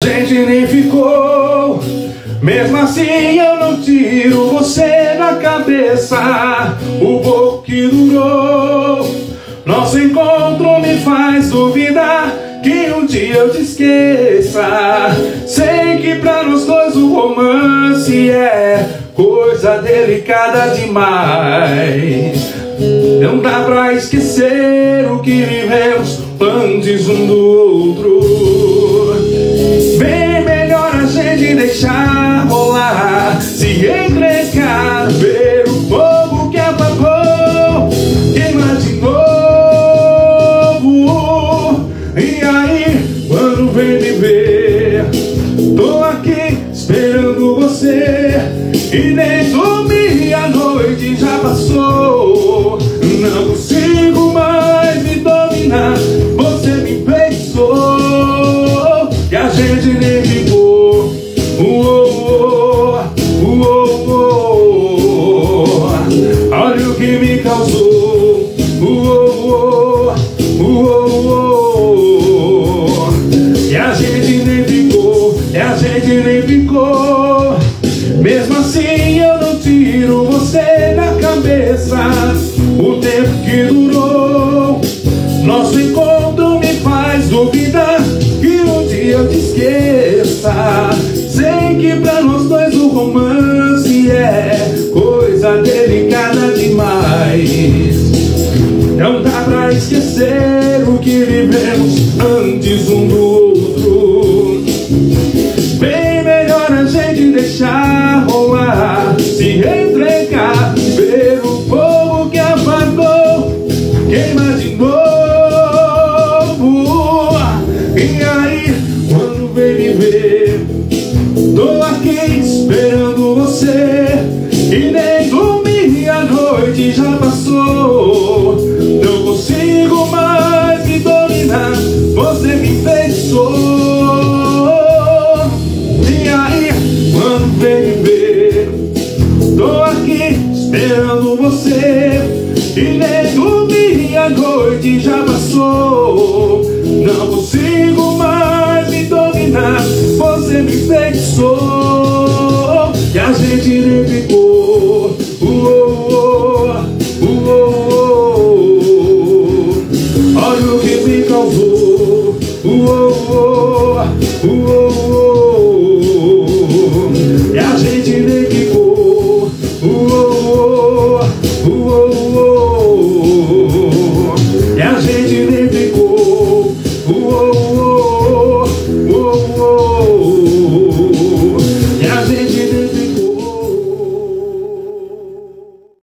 A gente nem ficou, mesmo assim eu não tiro você da cabeça. O pouco que durou, nosso encontro me faz duvidar que um dia eu te esqueça. Sei que pra nós dois o romance é coisa delicada demais. Não dá pra esquecer o que vivemos antes um do outro. Bem melhor a gente deixar rolar, se entregar, ver o fogo que apagou, queimar de novo. E aí, quando vem me ver, tô aqui esperando você, e nem dormi, a noite já passou. Não consigo mais me dominar, você me pensou, e a gente nem ficou. Olha o que me causou. E a gente nem ficou, e a gente nem ficou. Mesmo assim eu não tiro você da cabeça. O tempo que durou, nosso encontro me faz duvidar que um dia eu te esqueça. Sei que pra nós dois o romance é coisa delicada demais. Não dá pra esquecer o que vivemos antes um do outro. Bem melhor a gente deixar rolar, se entregar, ver o fogo que apagou, queima de novo. E aí, quando vem me ver, tô aqui esperando você, e nem dormi, a noite já passou. Não consigo mais me dominar, você me enfeitiçou. E aí, quando vem me ver, tô aqui esperando você, e nem dormi, a noite já passou. Não consigo mais me dominar, você me enfeitiçou. E a gente nem